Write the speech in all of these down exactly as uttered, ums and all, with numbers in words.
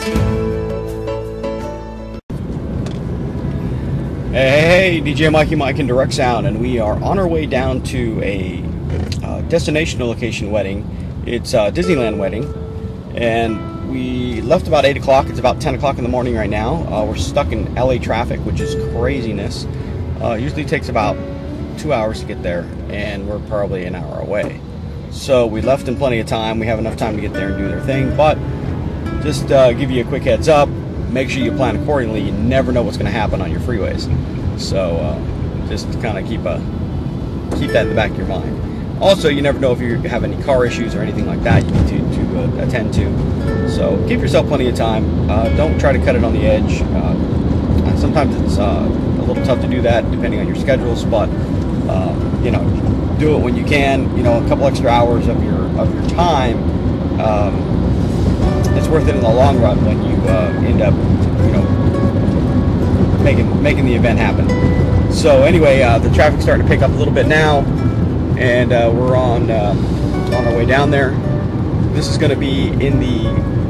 Hey, D J Mikey Mike and Directsound, and we are on our way down to a uh, destination location wedding. It's a Disneyland wedding, and we left about eight o'clock. It's about ten o'clock in the morning right now. Uh, we're stuck in L A traffic, which is craziness. Uh, usually takes about two hours to get there, and we're probably an hour away. So we left in plenty of time. We have enough time to get there and do their thing, but just uh, give you a quick heads up. Make sure you plan accordingly. You never know what's going to happen on your freeways. So uh, just kind of keep a keep that in the back of your mind. Also, you never know if you have any car issues or anything like that you need to, to uh, attend to. So give yourself plenty of time. Uh, don't try to cut it on the edge. Uh, sometimes it's uh, a little tough to do that depending on your schedules, but uh, you know, do it when you can. You know, a couple extra hours of your of your time. Um, It's worth it in the long run when you uh, end up, you know, making making the event happen. So anyway, uh, the traffic's starting to pick up a little bit now, and uh, we're on uh, on our way down there. This is going to be in the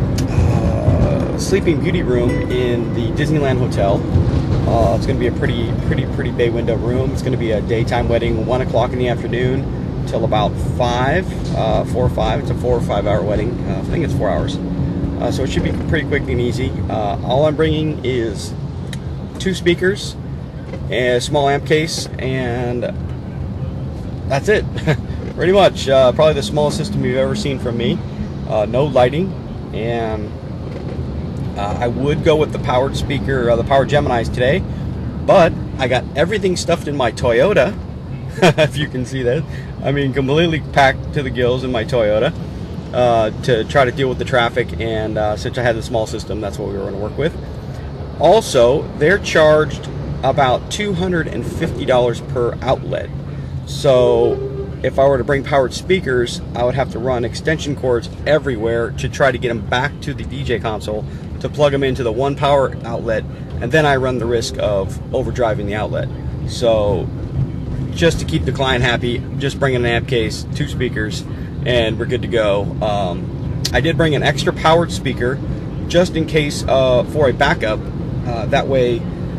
uh, Sleeping Beauty room in the Disneyland Hotel. Uh, it's going to be a pretty pretty pretty bay window room. It's going to be a daytime wedding, one o'clock in the afternoon till about five, uh, four or five. It's a four or five hour wedding. Uh, I think it's four hours. Uh, so it should be pretty quick and easy. Uh, all I'm bringing is two speakers, a small amp case, and that's it. Pretty much. Uh, probably the smallest system you've ever seen from me. Uh, no lighting, and uh, I would go with the powered speaker, uh, the powered Geminis today, but I got everything stuffed in my Toyota. If you can see that. I mean, completely packed to the gills in my Toyota. Uh, to try to deal with the traffic, and uh, since I had the small system, that's what we were going to work with. Also, they're charged about two hundred fifty dollars per outlet. So if I were to bring powered speakers, I would have to run extension cords everywhere to try to get them back to the D J console to plug them into the one power outlet, and then I run the risk of overdriving the outlet. So just to keep the client happy, just bring an amp case, two speakers, and we're good to go. Um, I did bring an extra powered speaker just in case uh, for a backup. Uh, that way,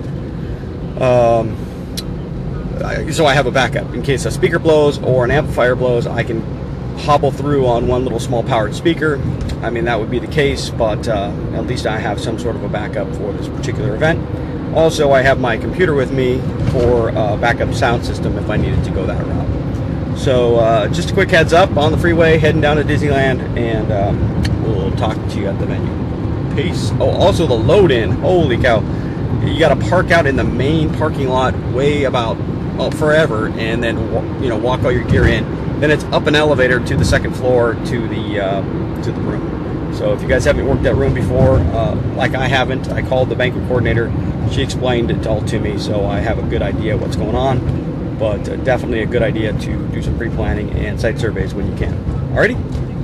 um, I, so I have a backup in case a speaker blows or an amplifier blows. I can hobble through on one little small powered speaker. I mean, that would be the case, but uh, at least I have some sort of a backup for this particular event. Also, I have my computer with me for a backup sound system if I needed to go that route. So uh, just a quick heads up, on the freeway heading down to Disneyland, and um, we'll talk to you at the venue. Peace. Oh, also the load in, holy cow, you got to park out in the main parking lot way about oh, forever, and then you know walk all your gear in. Then it's up an elevator to the second floor to the uh, to the room. So if you guys haven't worked that room before, uh, like I haven't, I called the banquet coordinator. She explained it all to me, so I have a good idea what's going on. But uh, definitely a good idea to do some pre-planning and site surveys when you can. Alrighty?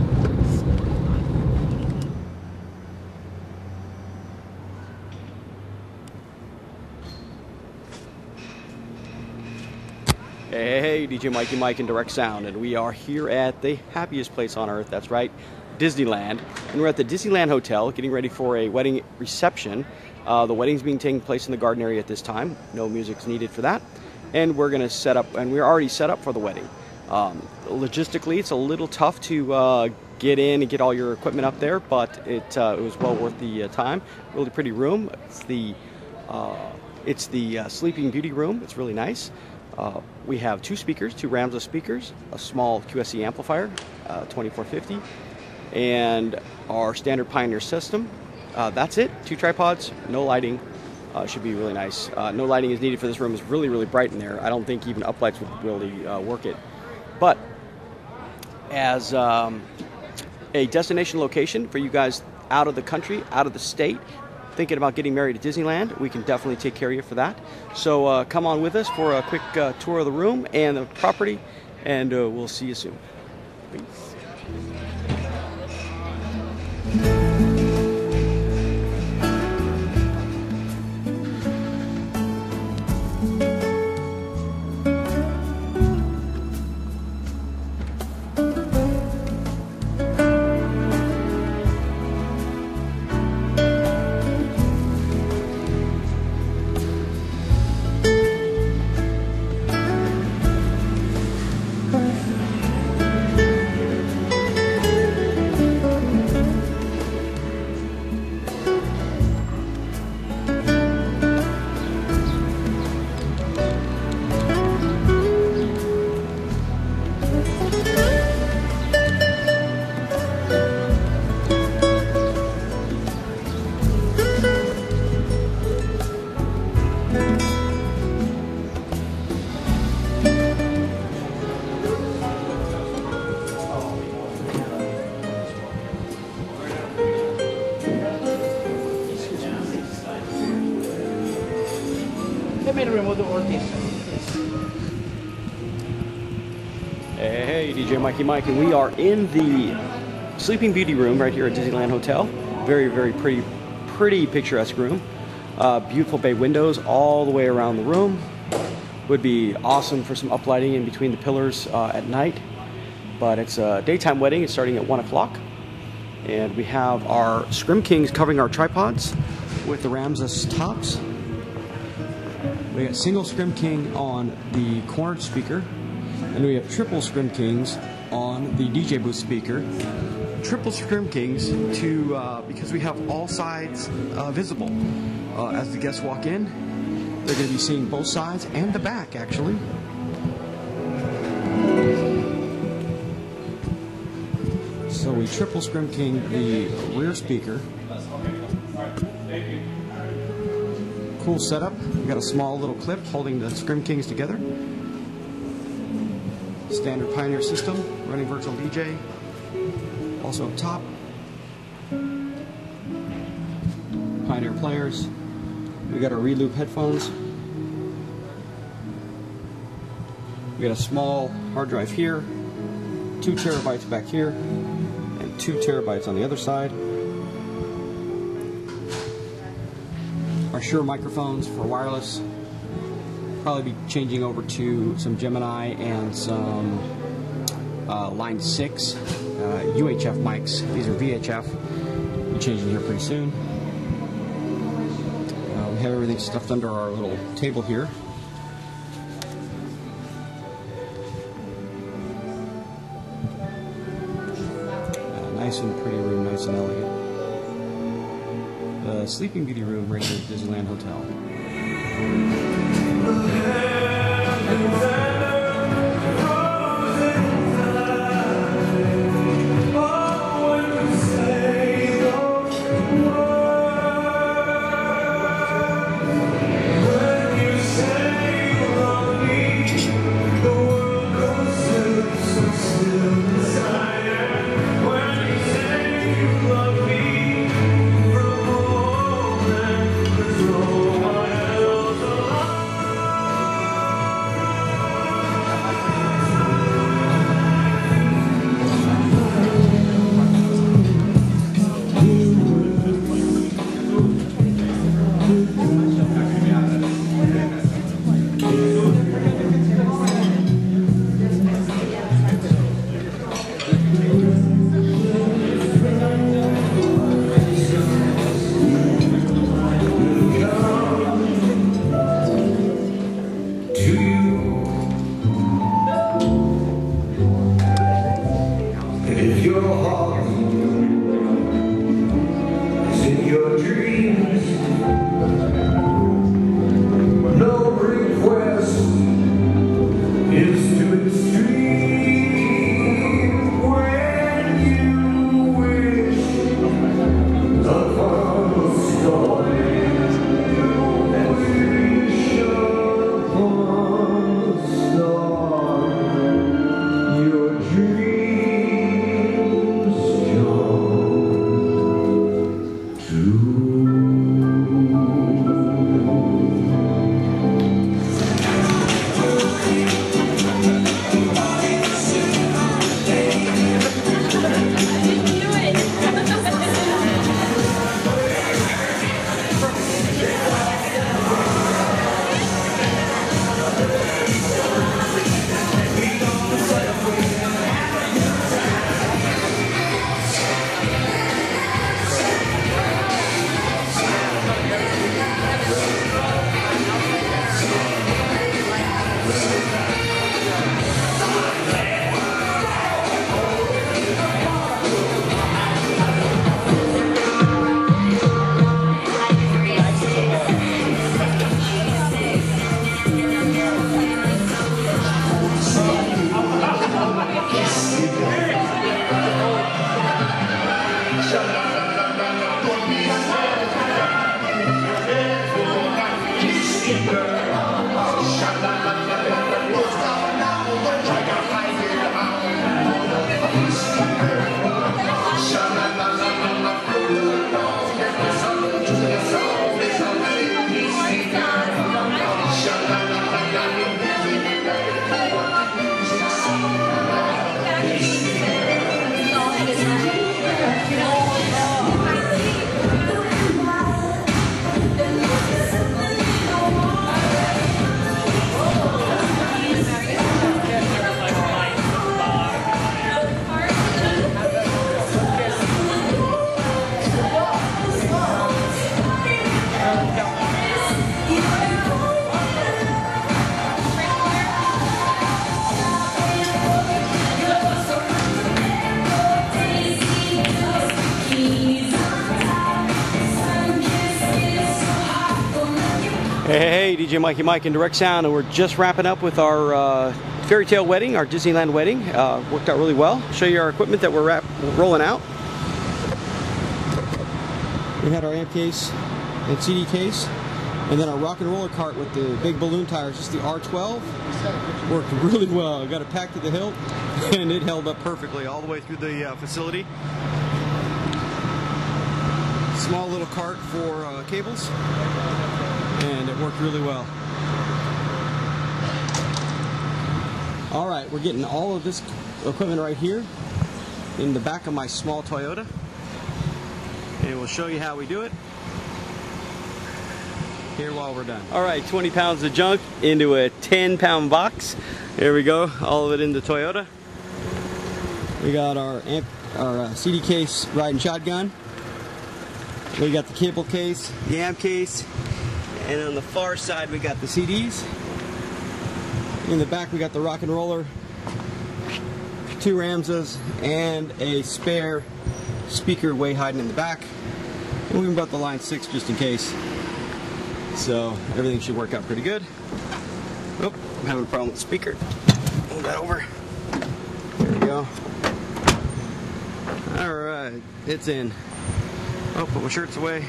Hey, hey, D J Mikey Mike and Directsound, and we are here at the happiest place on earth. That's right, Disneyland. And we're at the Disneyland Hotel getting ready for a wedding reception. Uh, the wedding's being taken place in the garden area at this time. No music's needed for that. And we're going to set up, and we're already set up for the wedding. Um, logistically, it's a little tough to uh, get in and get all your equipment up there, but it, uh, it was well worth the uh, time. Really pretty room. It's the uh, it's the uh, Sleeping Beauty room. It's really nice. Uh, we have two speakers, two Ramza speakers, a small Q S E amplifier, uh, twenty-four fifty, and our standard Pioneer system. Uh, that's it. Two tripods, no lighting. Uh, should be really nice. Uh, no lighting is needed for this room. It's really, really bright in there. I don't think even uplights would really uh, work it. But as um, a destination location for you guys out of the country, out of the state, thinking about getting married at Disneyland, we can definitely take care of you for that. So uh, come on with us for a quick uh, tour of the room and the property, and uh, we'll see you soon. Peace. may remove the Ortiz. Hey, D J Mikey Mike, and we are in the Sleeping Beauty room right here at Disneyland Hotel. Very, very pretty, pretty picturesque room. Uh, beautiful bay windows all the way around the room. Would be awesome for some uplighting in between the pillars uh, at night. But it's a daytime wedding. It's starting at one o'clock. And we have our Scrim Kings covering our tripods with the Ramses tops. We got single Scrim King on the cornered speaker. And we have triple Scrim Kings on the D J booth speaker. Triple Scrim Kings to uh, because we have all sides uh, visible. Uh, as the guests walk in, they're going to be seeing both sides and the back, actually. So we triple Scrim King the rear speaker. Cool setup. We got a small little clip holding the Scrim Kings together. Standard Pioneer system, running virtual D J. Also up top, Pioneer players. We got our reloop headphones. We got a small hard drive here, two terabytes back here, and two terabytes on the other side. Our Shure microphones for wireless. Probably be changing over to some Gemini and some uh, Line six uh, U H F mics. These are V H F. We'll be changing here pretty soon. Uh, we have everything stuffed under our little table here. Uh, nice and pretty room, nice and elegant. The Sleeping Beauty room right here at Disneyland Hotel. Hey, D J Mikey Mike and Directsound, and we're just wrapping up with our uh, fairy tale wedding, our Disneyland wedding. Uh, worked out really well. Show you our equipment that we're wrap rolling out. We had our amp case and C D case, and then our rock and roller cart with the big balloon tires, just the R twelve. Worked really well. Got it packed to the hilt, and it held up perfectly all the way through the uh, facility. Small little cart for uh, cables, and it worked really well. All right, we're getting all of this equipment right here in the back of my small Toyota, and we'll show you how we do it here while we're done. All right, twenty pounds of junk into a ten pound box. There we go, all of it in the Toyota. We got our amp, our uh, C D case riding shotgun. We got the cable case, the amp case, and on the far side we got the C Ds. In the back we got the rock and roller, two Ramses, and a spare speaker way hiding in the back. And we even brought the line six just in case. So everything should work out pretty good. Oh, I'm having a problem with the speaker. Move that over. There we go. Alright, it's in. Oh, put my shirts away.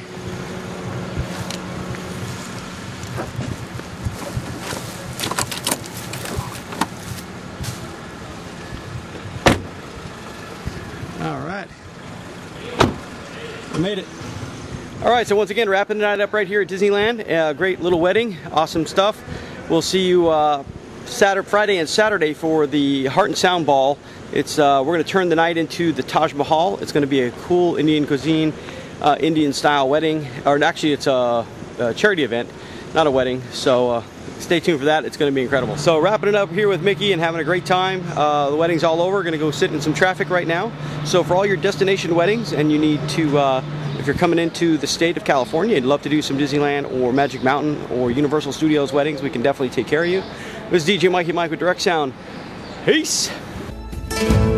Alright. I made it. Alright, so once again, wrapping the night up right here at Disneyland. Uh, great little wedding. Awesome stuff. We'll see you uh, Saturday, Friday and Saturday for the Heart and Sound Ball. It's uh, we're going to turn the night into the Taj Mahal. It's going to be a cool Indian cuisine, uh, Indian style wedding. Or actually, it's a, a charity event, not a wedding. So uh, stay tuned for that. It's going to be incredible. So wrapping it up here with Mickey and having a great time. Uh, the wedding's all over. Going to go sit in some traffic right now. So for all your destination weddings, and you need to, uh, if you're coming into the state of California, you'd love to do some Disneyland or Magic Mountain or Universal Studios weddings, we can definitely take care of you. This is D J Mikey Mike with Directsound. Peace.